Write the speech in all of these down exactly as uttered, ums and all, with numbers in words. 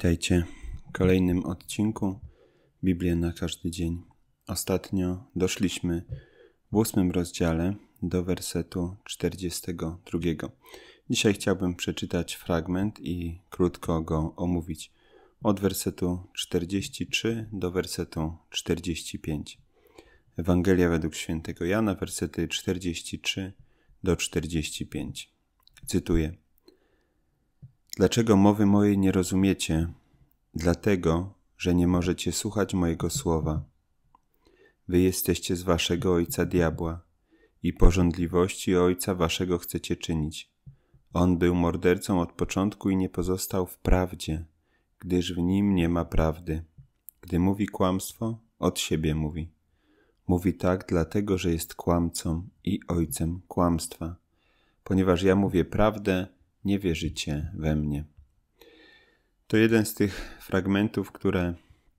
Witajcie w kolejnym odcinku Biblię na każdy dzień. Ostatnio doszliśmy w ósmym rozdziale do wersetu czterdziestego drugiego. Dzisiaj chciałbym przeczytać fragment i krótko go omówić. Od wersetu czterdziestego trzeciego do wersetu czterdziestego piątego. Ewangelia według świętego Jana, wersety czterdziesty trzeci do czterdziestego piątego. Cytuję. Dlaczego mowy mojej nie rozumiecie? Dlatego, że nie możecie słuchać mojego słowa. Wy jesteście z waszego ojca diabła i pożądliwości ojca waszego chcecie czynić. On był mordercą od początku i nie pozostał w prawdzie, gdyż w nim nie ma prawdy. Gdy mówi kłamstwo, od siebie mówi. Mówi tak dlatego, że jest kłamcą i ojcem kłamstwa. Ponieważ ja mówię prawdę, nie wierzycie we mnie. To jeden z tych fragmentów, które,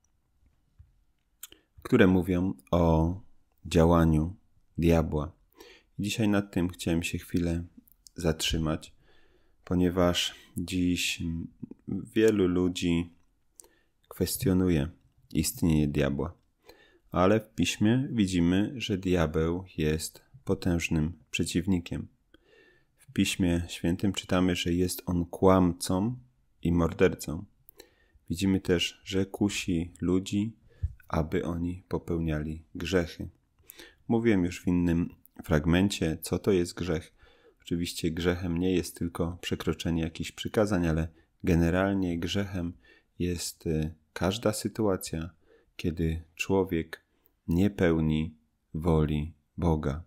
które mówią o działaniu diabła. Dzisiaj nad tym chciałem się chwilę zatrzymać, ponieważ dziś wielu ludzi kwestionuje istnienie diabła. Ale w Piśmie widzimy, że diabeł jest potężnym przeciwnikiem. W Piśmie Świętym czytamy, że jest on kłamcą i mordercą. Widzimy też, że kusi ludzi, aby oni popełniali grzechy. Mówiłem już w innym fragmencie, co to jest grzech. Oczywiście grzechem nie jest tylko przekroczenie jakichś przykazań, ale generalnie grzechem jest każda sytuacja, kiedy człowiek nie pełni woli Boga.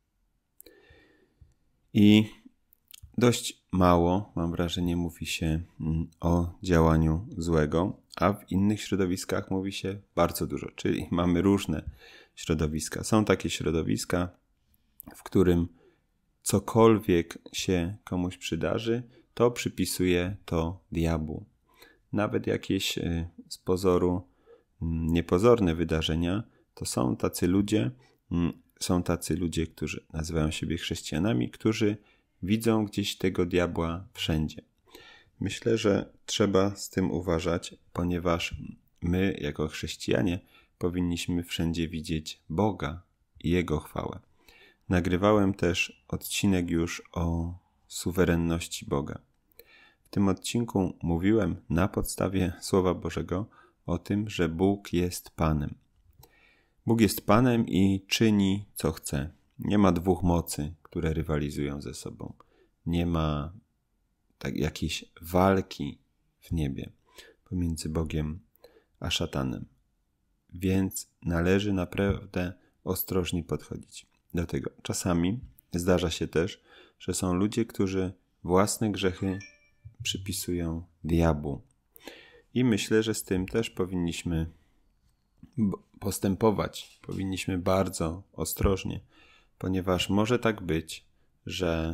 I dość mało, mam wrażenie, mówi się o działaniu złego, a w innych środowiskach mówi się bardzo dużo, czyli mamy różne środowiska. Są takie środowiska, w którym cokolwiek się komuś przydarzy, to przypisuje to diabłu. Nawet jakieś z pozoru niepozorne wydarzenia, to są tacy ludzie, są tacy ludzie, którzy nazywają siebie chrześcijanami, którzy widzą gdzieś tego diabła wszędzie. Myślę, że trzeba z tym uważać, ponieważ my, jako chrześcijanie, powinniśmy wszędzie widzieć Boga i Jego chwałę. Nagrywałem też odcinek już o suwerenności Boga. W tym odcinku mówiłem na podstawie Słowa Bożego o tym, że Bóg jest Panem. Bóg jest Panem i czyni, co chce. Nie ma dwóch mocy, które rywalizują ze sobą. Nie ma tak jakiejś walki w niebie pomiędzy Bogiem a szatanem. Więc należy naprawdę ostrożnie podchodzić do tego. Czasami zdarza się też, że są ludzie, którzy własne grzechy przypisują diabłu. I myślę, że z tym też powinniśmy postępować. Powinniśmy bardzo ostrożnie, ponieważ może tak być, że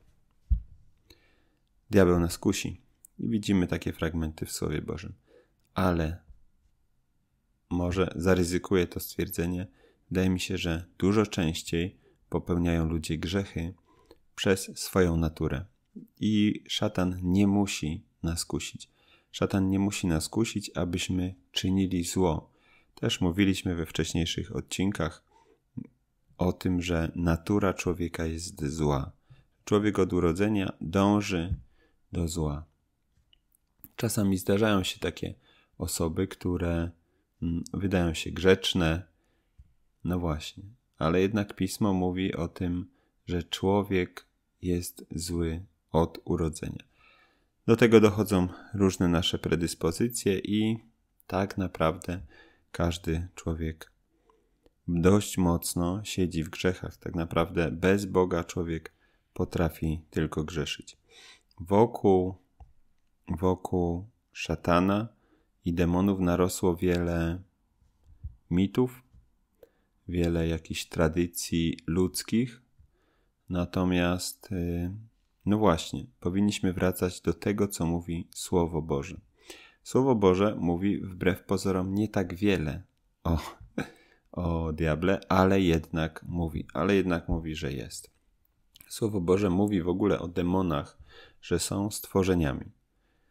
diabeł nas kusi. I widzimy takie fragmenty w Słowie Bożym. Ale może zaryzykuję to stwierdzenie. Wydaje mi się, że dużo częściej popełniają ludzie grzechy przez swoją naturę. I szatan nie musi nas kusić. Szatan nie musi nas kusić, abyśmy czynili zło. Też mówiliśmy we wcześniejszych odcinkach o tym, że natura człowieka jest zła. Człowiek od urodzenia dąży do zła. Czasami zdarzają się takie osoby, które wydają się grzeczne. No właśnie, ale jednak Pismo mówi o tym, że człowiek jest zły od urodzenia. Do tego dochodzą różne nasze predyspozycje i tak naprawdę każdy człowiek dość mocno siedzi w grzechach. Tak naprawdę bez Boga człowiek potrafi tylko grzeszyć. Wokół, wokół szatana i demonów narosło wiele mitów, wiele jakichś tradycji ludzkich. Natomiast, no właśnie, powinniśmy wracać do tego, co mówi Słowo Boże. Słowo Boże mówi wbrew pozorom nie tak wiele o, o diable, ale jednak mówi, ale jednak mówi, że jest. Słowo Boże mówi w ogóle o demonach, że są stworzeniami.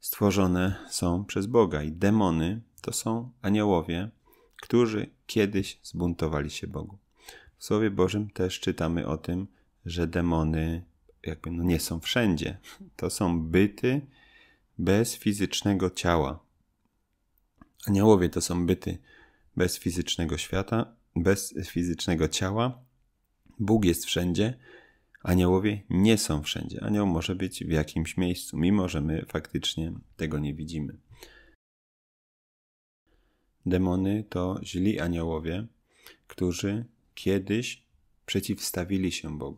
stworzone są przez Boga i demony to są aniołowie, którzy kiedyś zbuntowali się Bogu. W Słowie Bożym też czytamy o tym, że demony jakby no nie są wszędzie. To są byty bez fizycznego ciała. Aniołowie to są byty bez fizycznego świata, bez fizycznego ciała. Bóg jest wszędzie, aniołowie nie są wszędzie. Anioł może być w jakimś miejscu, mimo że my faktycznie tego nie widzimy. Demony to źli aniołowie, którzy kiedyś przeciwstawili się Bogu.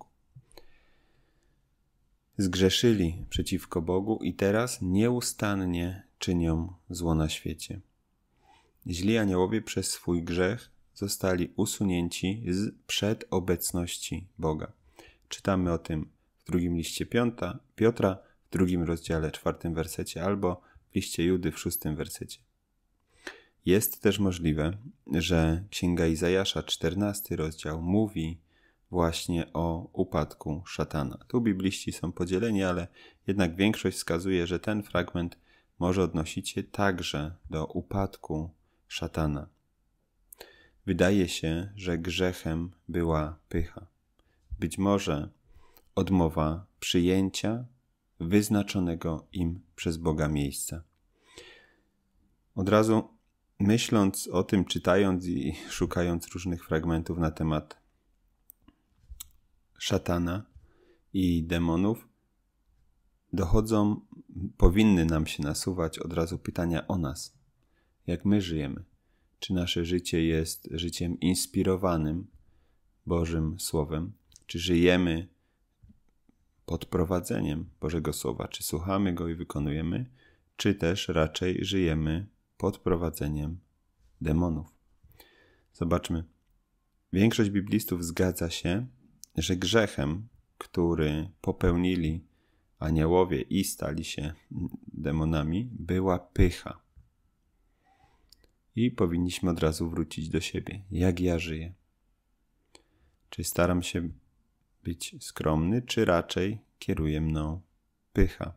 Zgrzeszyli przeciwko Bogu i teraz nieustannie czynią zło na świecie. Źli aniołowie przez swój grzech zostali usunięci z przed obecności Boga. Czytamy o tym w drugim liście Piąta, Piotra, w drugim rozdziale, czwartym wersecie, albo w liście Judy w szóstym wersecie. Jest też możliwe, że Księga Izajasza, czternasty rozdział, mówi właśnie o upadku szatana. Tu bibliści są podzieleni, ale jednak większość wskazuje, że ten fragment może odnosić się także do upadku szatana. Wydaje się, że grzechem była pycha. Być może odmowa przyjęcia wyznaczonego im przez Boga miejsca. Od razu myśląc o tym, czytając i szukając różnych fragmentów na temat szatana i demonów, dochodzą, powinny nam się nasuwać od razu pytania o nas. Jak my żyjemy? Czy nasze życie jest życiem inspirowanym Bożym Słowem? Czy żyjemy pod prowadzeniem Bożego Słowa? Czy słuchamy Go i wykonujemy? Czy też raczej żyjemy pod prowadzeniem demonów? Zobaczmy. Większość biblistów zgadza się, że grzechem, który popełnili aniołowie i stali się demonami, była pycha. I powinniśmy od razu wrócić do siebie. Jak ja żyję? Czy staram się być skromny, czy raczej kieruje mną pycha?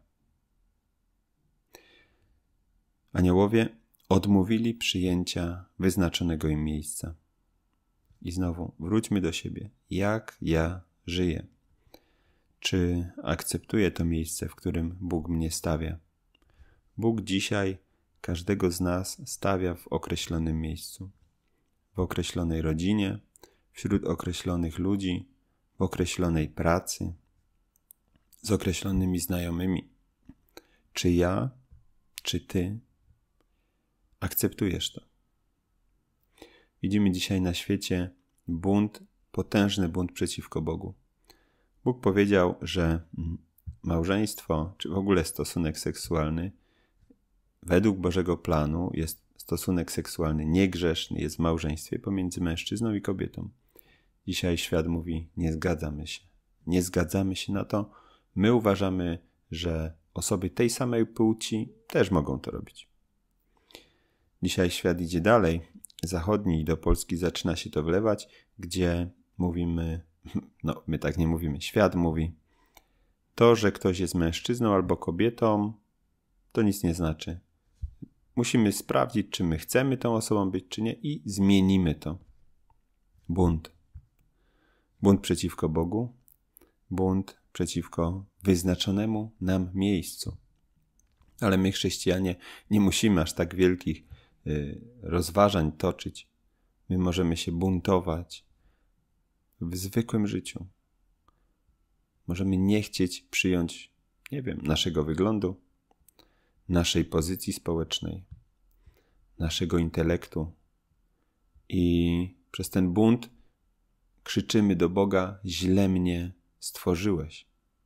Aniołowie odmówili przyjęcia wyznaczonego im miejsca. I znowu wróćmy do siebie. Jak ja żyję? Czy akceptuję to miejsce, w którym Bóg mnie stawia? Bóg dzisiaj każdego z nas stawia w określonym miejscu. W określonej rodzinie, wśród określonych ludzi, w określonej pracy, z określonymi znajomymi. Czy ja, czy ty akceptujesz to? Widzimy dzisiaj na świecie bunt, potężny bunt przeciwko Bogu. Bóg powiedział, że małżeństwo, czy w ogóle stosunek seksualny, według Bożego planu jest stosunek seksualny niegrzeszny, jest w małżeństwie pomiędzy mężczyzną i kobietą. Dzisiaj świat mówi, nie zgadzamy się. Nie zgadzamy się na to. My uważamy, że osoby tej samej płci też mogą to robić. Dzisiaj świat idzie dalej. Zachodni i do Polski zaczyna się to wlewać, gdzie mówimy, no my tak nie mówimy, świat mówi, to, że ktoś jest mężczyzną albo kobietą, to nic nie znaczy. Musimy sprawdzić, czy my chcemy tą osobą być, czy nie i zmienimy to. Bunt. Bunt przeciwko Bogu, bunt przeciwko wyznaczonemu nam miejscu. Ale my, chrześcijanie, nie musimy aż tak wielkich y, rozważań toczyć. My możemy się buntować w zwykłym życiu. Możemy nie chcieć przyjąć, nie wiem, naszego wyglądu, naszej pozycji społecznej, naszego intelektu. I przez ten bunt krzyczymy do Boga, źle mnie stworzyłeś.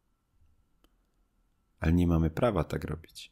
Ale nie mamy prawa tak robić.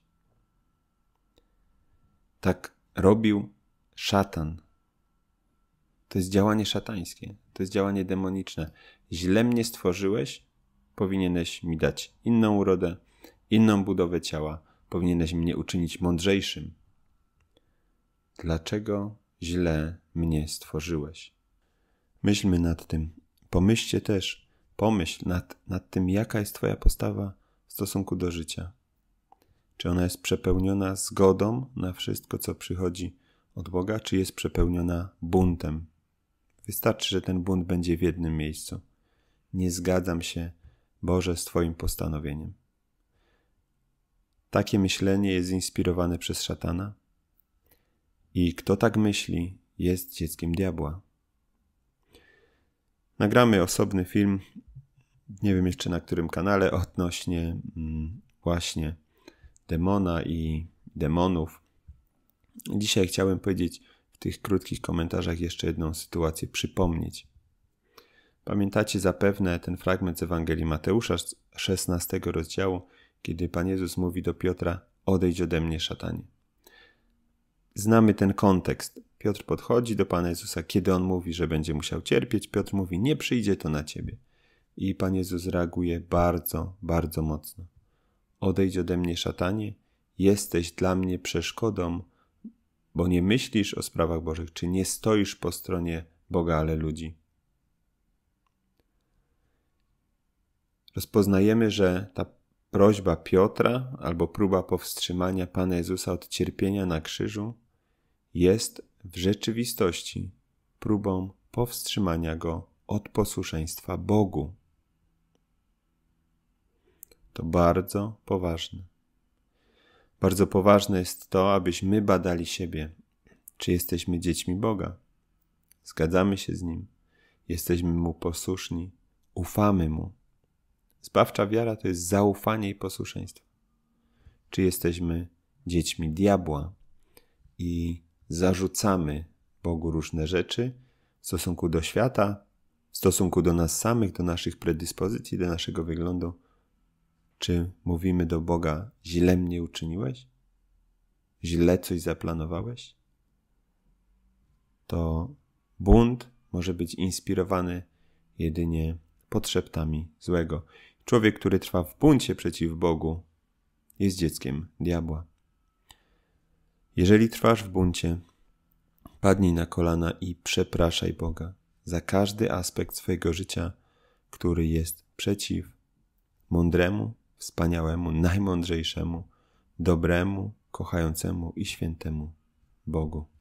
Tak robił szatan. To jest działanie szatańskie, to jest działanie demoniczne. Źle mnie stworzyłeś, powinieneś mi dać inną urodę, inną budowę ciała, powinieneś mnie uczynić mądrzejszym. Dlaczego źle mnie stworzyłeś? Myślmy nad tym. Pomyślcie też, pomyśl nad, nad tym, jaka jest twoja postawa w stosunku do życia. Czy ona jest przepełniona zgodą na wszystko, co przychodzi od Boga, czy jest przepełniona buntem? Wystarczy, że ten bunt będzie w jednym miejscu. Nie zgadzam się, Boże, z Twoim postanowieniem. Takie myślenie jest inspirowane przez szatana i kto tak myśli, jest dzieckiem diabła. Nagramy osobny film, nie wiem jeszcze na którym kanale, odnośnie mm, właśnie demona i demonów. Dzisiaj chciałem powiedzieć w tych krótkich komentarzach jeszcze jedną sytuację, przypomnieć. Pamiętacie zapewne ten fragment z Ewangelii Mateusza, szesnastego rozdziału, kiedy Pan Jezus mówi do Piotra: odejdź ode mnie, szatanie. Znamy ten kontekst. Piotr podchodzi do Pana Jezusa, kiedy On mówi, że będzie musiał cierpieć. Piotr mówi: nie przyjdzie to na Ciebie. I Pan Jezus reaguje bardzo, bardzo mocno. Odejdź ode mnie, szatanie, jesteś dla mnie przeszkodą, bo nie myślisz o sprawach Bożych, czy nie stoisz po stronie Boga, ale ludzi. Rozpoznajemy, że ta prośba Piotra albo próba powstrzymania Pana Jezusa od cierpienia na krzyżu jest w rzeczywistości próbą powstrzymania Go od posłuszeństwa Bogu. To bardzo poważne. Bardzo poważne jest to, abyśmy badali siebie, czy jesteśmy dziećmi Boga. Zgadzamy się z Nim, jesteśmy Mu posłuszni, ufamy Mu. Zbawcza wiara to jest zaufanie i posłuszeństwo. Czy jesteśmy dziećmi diabła i zarzucamy Bogu różne rzeczy w stosunku do świata, w stosunku do nas samych, do naszych predyspozycji, do naszego wyglądu? Czy mówimy do Boga: źle mnie uczyniłeś? Źle coś zaplanowałeś? To bunt może być inspirowany jedynie podszeptami złego. Człowiek, który trwa w buncie przeciw Bogu, jest dzieckiem diabła. Jeżeli trwasz w buncie, padnij na kolana i przepraszaj Boga za każdy aspekt swojego życia, który jest przeciw mądremu, wspaniałemu, najmądrzejszemu, dobremu, kochającemu i świętemu Bogu.